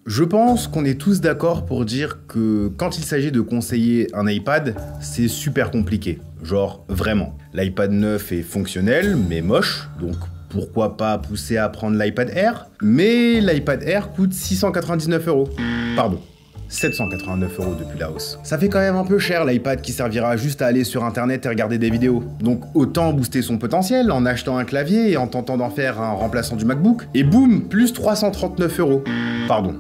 Je pense qu'on est tous d'accord pour dire que quand il s'agit de conseiller un iPad, c'est super compliqué. Genre, vraiment. L'iPad 9 est fonctionnel, mais moche, donc pourquoi pas pousser à prendre l'iPad Air? Mais l'iPad Air coûte 699 €. Pardon. 789 € depuis la hausse. Ça fait quand même un peu cher l'iPad qui servira juste à aller sur internet et regarder des vidéos. Donc autant booster son potentiel en achetant un clavier et en tentant d'en faire un remplaçant du MacBook. Et boum, plus 339 €. Pardon,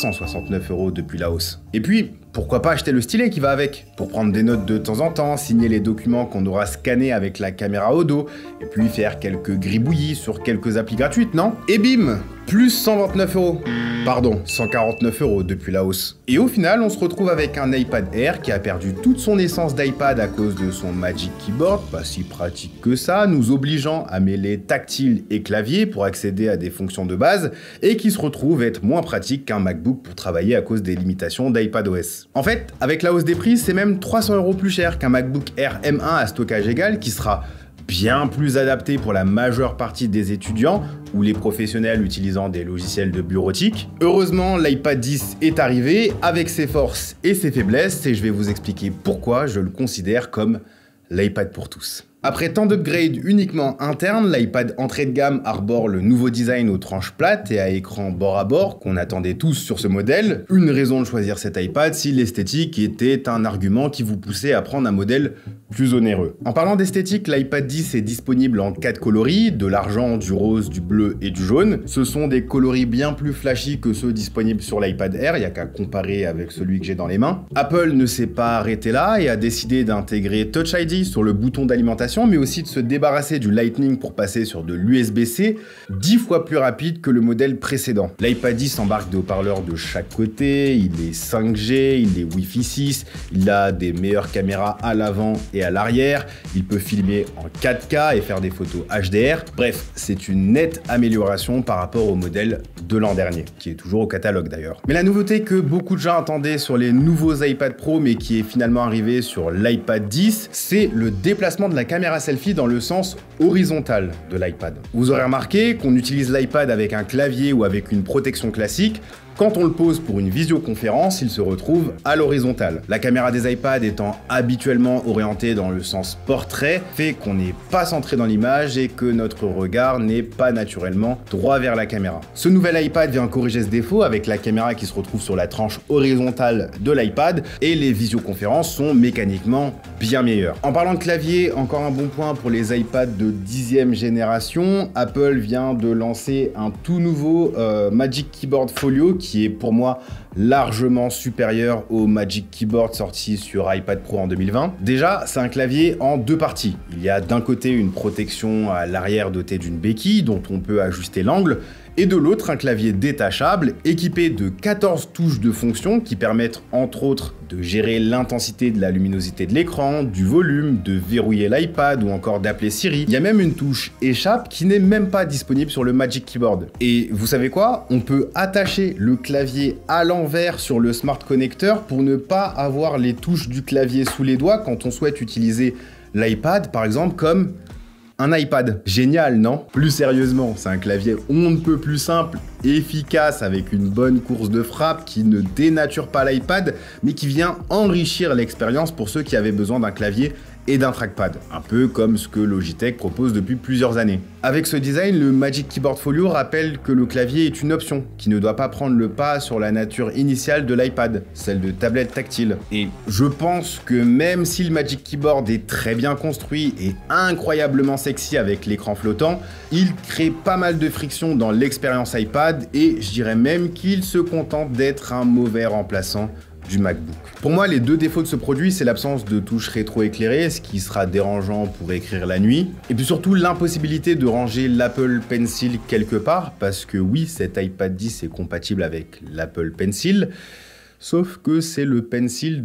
369 € depuis la hausse. Et puis, pourquoi pas acheter le stylet qui va avec, pour prendre des notes de temps en temps, signer les documents qu'on aura scannés avec la caméra au dos, et puis faire quelques gribouillis sur quelques applis gratuites, non? Et bim, plus 129 €. Pardon, 149 € depuis la hausse. Et au final, on se retrouve avec un iPad Air qui a perdu toute son essence d'iPad à cause de son Magic Keyboard, pas si pratique que ça, nous obligeant à mêler tactile et clavier pour accéder à des fonctions de base, et qui se retrouve être moins pratique qu'un MacBook pour travailler à cause des limitations d'iPadOS. En fait, avec la hausse des prix, c'est même 300 € plus cher qu'un MacBook Air M1 à stockage égal qui sera bien plus adapté pour la majeure partie des étudiants ou les professionnels utilisant des logiciels de bureautique. Heureusement, l'iPad 10 est arrivé avec ses forces et ses faiblesses et je vais vous expliquer pourquoi je le considère comme l'iPad pour tous. Après tant d'upgrades uniquement internes, l'iPad entrée de gamme arbore le nouveau design aux tranches plates et à écran bord à bord qu'on attendait tous sur ce modèle. Une raison de choisir cet iPad si l'esthétique était un argument qui vous poussait à prendre un modèle plus onéreux. En parlant d'esthétique, l'iPad 10 est disponible en 4 coloris, de l'argent, du rose, du bleu et du jaune. Ce sont des coloris bien plus flashy que ceux disponibles sur l'iPad Air, il n'y a qu'à comparer avec celui que j'ai dans les mains. Apple ne s'est pas arrêté là et a décidé d'intégrer Touch ID sur le bouton d'alimentation, mais aussi de se débarrasser du Lightning pour passer sur de l'USB-C, 10 fois plus rapide que le modèle précédent. L'iPad 10 embarque des haut-parleurs de chaque côté, il est 5G, il est Wi-Fi 6, il a des meilleures caméras à l'avant et à l'arrière, il peut filmer en 4K et faire des photos HDR. Bref, c'est une nette amélioration par rapport au modèle de l'an dernier, qui est toujours au catalogue d'ailleurs. Mais la nouveauté que beaucoup de gens attendaient sur les nouveaux iPad Pro, mais qui est finalement arrivé sur l'iPad 10, c'est le déplacement de la caméra selfie dans le sens horizontal de l'iPad. Vous aurez remarqué qu'on utilise l'iPad avec un clavier ou avec une protection classique. Quand on le pose pour une visioconférence, il se retrouve à l'horizontale. La caméra des iPads étant habituellement orientée dans le sens portrait, fait qu'on n'est pas centré dans l'image et que notre regard n'est pas naturellement droit vers la caméra. Ce nouvel iPad vient corriger ce défaut avec la caméra qui se retrouve sur la tranche horizontale de l'iPad et les visioconférences sont mécaniquement bien meilleures. En parlant de clavier, encore un bon point pour les iPads de 10e génération, Apple vient de lancer un tout nouveau Magic Keyboard Folio qui est pour moi largement supérieur au Magic Keyboard sorti sur iPad Pro en 2020. Déjà, c'est un clavier en deux parties. Il y a d'un côté une protection à l'arrière dotée d'une béquille dont on peut ajuster l'angle, et de l'autre un clavier détachable équipé de 14 touches de fonction qui permettent entre autres de gérer l'intensité de la luminosité de l'écran, du volume, de verrouiller l'iPad ou encore d'appeler Siri. Il y a même une touche échappe qui n'est même pas disponible sur le Magic Keyboard. Et vous savez quoi? On peut attacher le clavier à l'envers sur le Smart Connector pour ne pas avoir les touches du clavier sous les doigts quand on souhaite utiliser l'iPad par exemple comme un iPad. Génial, non? Plus sérieusement, c'est un clavier on ne peut plus simple, efficace avec une bonne course de frappe qui ne dénature pas l'iPad, mais qui vient enrichir l'expérience pour ceux qui avaient besoin d'un clavier et d'un trackpad, un peu comme ce que Logitech propose depuis plusieurs années. Avec ce design, le Magic Keyboard Folio rappelle que le clavier est une option, qui ne doit pas prendre le pas sur la nature initiale de l'iPad, celle de tablette tactile. Et je pense que même si le Magic Keyboard est très bien construit et incroyablement sexy avec l'écran flottant, il crée pas mal de friction dans l'expérience iPad et je dirais même qu'il se contente d'être un mauvais remplaçant du MacBook. Pour moi, les deux défauts de ce produit, c'est l'absence de touches rétro-éclairées, ce qui sera dérangeant pour écrire la nuit, et puis surtout l'impossibilité de ranger l'Apple Pencil quelque part, parce que oui, cet iPad 10 est compatible avec l'Apple Pencil, sauf que c'est le Pencil de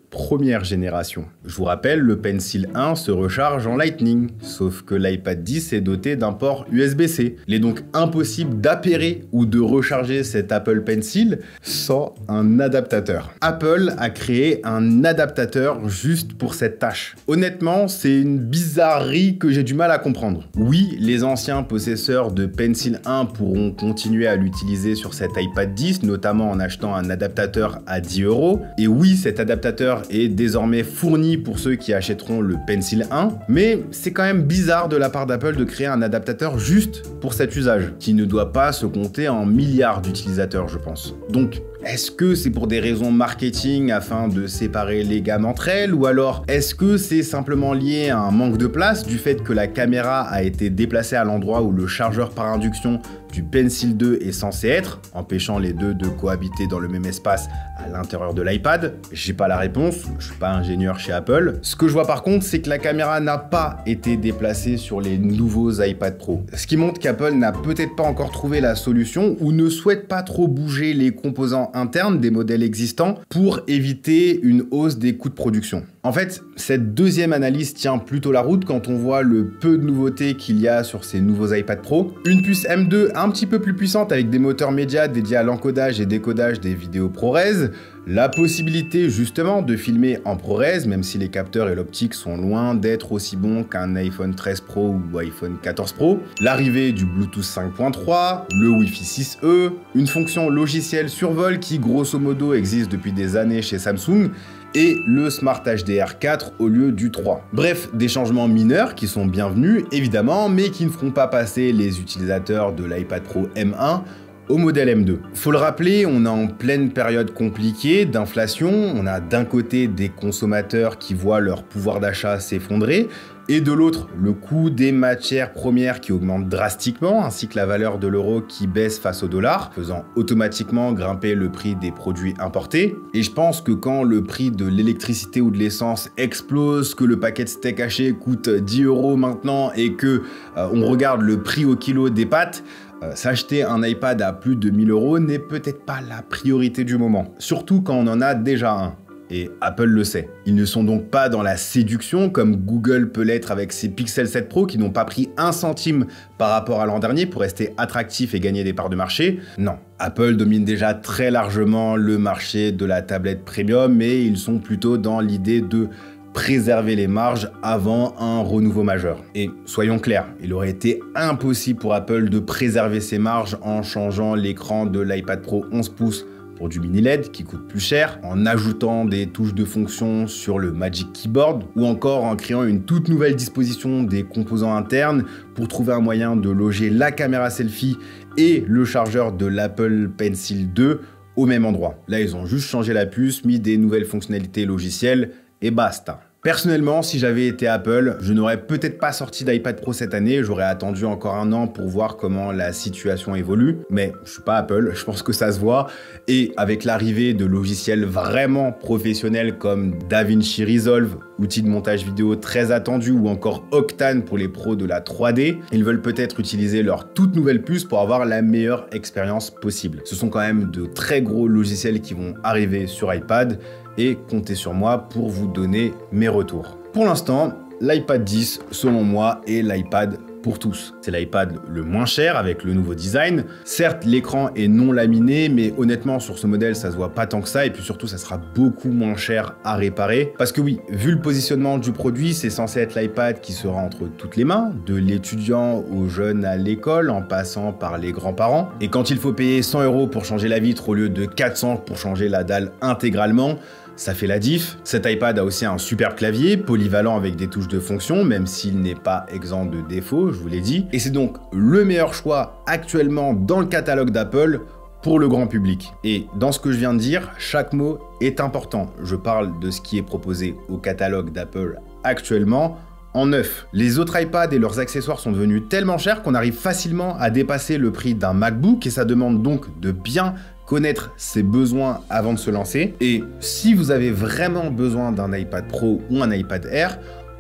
première génération. Je vous rappelle, le Pencil 1 se recharge en Lightning, sauf que l'iPad 10 est doté d'un port USB-C. Il est donc impossible d'appairer ou de recharger cet Apple Pencil sans un adaptateur. Apple a créé un adaptateur juste pour cette tâche. Honnêtement, c'est une bizarrerie que j'ai du mal à comprendre. Oui, les anciens possesseurs de Pencil 1 pourront continuer à l'utiliser sur cet iPad 10, notamment en achetant un adaptateur à 10 €. Et oui, cet adaptateur est désormais fourni pour ceux qui achèteront le Pencil 1, mais c'est quand même bizarre de la part d'Apple de créer un adaptateur juste pour cet usage, qui ne doit pas se compter en milliards d'utilisateurs, je pense. Donc, est-ce que c'est pour des raisons marketing afin de séparer les gammes entre elles, ou alors est-ce que c'est simplement lié à un manque de place du fait que la caméra a été déplacée à l'endroit où le chargeur par induction du Pencil 2 est censé être, empêchant les deux de cohabiter dans le même espace à l'intérieur de l'iPad? J'ai pas la réponse, je suis pas ingénieur chez Apple. Ce que je vois par contre, c'est que la caméra n'a pas été déplacée sur les nouveaux iPad Pro. Ce qui montre qu'Apple n'a peut-être pas encore trouvé la solution ou ne souhaite pas trop bouger les composants internes des modèles existants pour éviter une hausse des coûts de production. En fait, cette deuxième analyse tient plutôt la route quand on voit le peu de nouveautés qu'il y a sur ces nouveaux iPad Pro. Une puce M2 un petit peu plus puissante avec des moteurs médias dédiés à l'encodage et décodage des vidéos ProRes, la possibilité justement de filmer en ProRes, même si les capteurs et l'optique sont loin d'être aussi bons qu'un iPhone 13 Pro ou iPhone 14 Pro, l'arrivée du Bluetooth 5.3, le Wi-Fi 6E, une fonction logicielle survol qui grosso modo existe depuis des années chez Samsung, et le Smart HDR 4 au lieu du 3. Bref, des changements mineurs qui sont bienvenus évidemment, mais qui ne feront pas passer les utilisateurs de l'iPad Pro M1 au modèle M2. Faut le rappeler, on est en pleine période compliquée d'inflation, on a d'un côté des consommateurs qui voient leur pouvoir d'achat s'effondrer, et de l'autre, le coût des matières premières qui augmente drastiquement, ainsi que la valeur de l'euro qui baisse face au dollar, faisant automatiquement grimper le prix des produits importés. Et je pense que quand le prix de l'électricité ou de l'essence explose, que le paquet de steak haché coûte 10 € maintenant, et que on regarde le prix au kilo des pâtes, s'acheter un iPad à plus de 1000 € n'est peut-être pas la priorité du moment, surtout quand on en a déjà un. Et Apple le sait. Ils ne sont donc pas dans la séduction comme Google peut l'être avec ses Pixel 7 Pro qui n'ont pas pris 1 centime par rapport à l'an dernier pour rester attractifs et gagner des parts de marché. Non, Apple domine déjà très largement le marché de la tablette premium, mais ils sont plutôt dans l'idée de préserver les marges avant un renouveau majeur. Et soyons clairs, il aurait été impossible pour Apple de préserver ses marges en changeant l'écran de l'iPad Pro 11 pouces pour du mini LED qui coûte plus cher, en ajoutant des touches de fonction sur le Magic Keyboard ou encore en créant une toute nouvelle disposition des composants internes pour trouver un moyen de loger la caméra selfie et le chargeur de l'Apple Pencil 2 au même endroit. Là, ils ont juste changé la puce, mis des nouvelles fonctionnalités logicielles et basta. Personnellement, si j'avais été Apple, je n'aurais peut-être pas sorti d'iPad Pro cette année, j'aurais attendu encore 1 an pour voir comment la situation évolue, mais je suis pas Apple, je pense que ça se voit, et avec l'arrivée de logiciels vraiment professionnels comme DaVinci Resolve, outil de montage vidéo très attendu, ou encore Octane pour les pros de la 3D, ils veulent peut-être utiliser leur toute nouvelle puce pour avoir la meilleure expérience possible. Ce sont quand même de très gros logiciels qui vont arriver sur iPad, et comptez sur moi pour vous donner mes retours. Pour l'instant, l'iPad 10, selon moi, est l'iPad pour tous. C'est l'iPad le moins cher avec le nouveau design. Certes, l'écran est non laminé, mais honnêtement, sur ce modèle, ça se voit pas tant que ça, et puis surtout, ça sera beaucoup moins cher à réparer. Parce que oui, vu le positionnement du produit, c'est censé être l'iPad qui sera entre toutes les mains, de l'étudiant au jeune à l'école, en passant par les grands-parents. Et quand il faut payer 100 € pour changer la vitre au lieu de 400 pour changer la dalle intégralement, ça fait la diff. Cet iPad a aussi un superbe clavier, polyvalent avec des touches de fonction, même s'il n'est pas exempt de défauts, je vous l'ai dit. Et c'est donc le meilleur choix actuellement dans le catalogue d'Apple pour le grand public. Et dans ce que je viens de dire, chaque mot est important. Je parle de ce qui est proposé au catalogue d'Apple actuellement, en neuf. Les autres iPads et leurs accessoires sont devenus tellement chers qu'on arrive facilement à dépasser le prix d'un MacBook, et ça demande donc de bien connaître ses besoins avant de se lancer. Et si vous avez vraiment besoin d'un iPad Pro ou un iPad Air,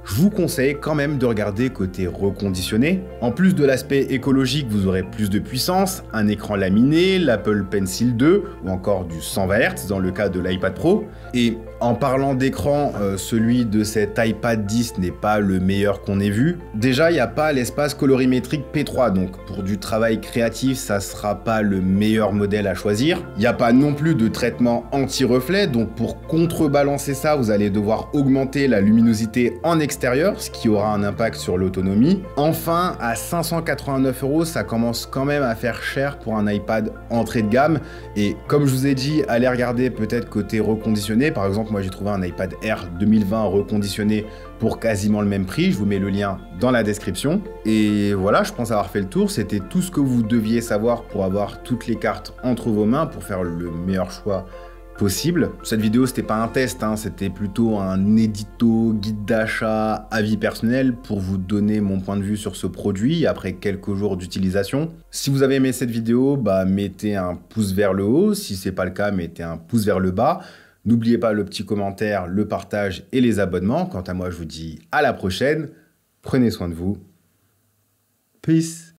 je vous conseille quand même de regarder côté reconditionné. En plus de l'aspect écologique, vous aurez plus de puissance, un écran laminé, l'Apple Pencil 2 ou encore du 120 Hz dans le cas de l'iPad Pro. Et en parlant d'écran, celui de cet iPad 10 n'est pas le meilleur qu'on ait vu. Déjà, il n'y a pas l'espace colorimétrique P3, donc pour du travail créatif, ça sera pas le meilleur modèle à choisir. Il n'y a pas non plus de traitement anti-reflet, donc pour contrebalancer ça, vous allez devoir augmenter la luminosité en extérieur, ce qui aura un impact sur l'autonomie. Enfin, à 589 €, ça commence quand même à faire cher pour un iPad entrée de gamme. Et comme je vous ai dit, allez regarder peut-être côté reconditionné. Par exemple, moi j'ai trouvé un iPad Air 2020 reconditionné pour quasiment le même prix. Je vous mets le lien dans la description. Et voilà, je pense avoir fait le tour. C'était tout ce que vous deviez savoir pour avoir toutes les cartes entre vos mains pour faire le meilleur choix possible. Cette vidéo, c'était pas un test, hein, c'était plutôt un édito, guide d'achat, avis personnel pour vous donner mon point de vue sur ce produit après quelques jours d'utilisation. Si vous avez aimé cette vidéo, mettez un pouce vers le haut. Si c'est pas le cas, mettez un pouce vers le bas. N'oubliez pas le petit commentaire, le partage et les abonnements. Quant à moi, je vous dis à la prochaine. Prenez soin de vous. Peace.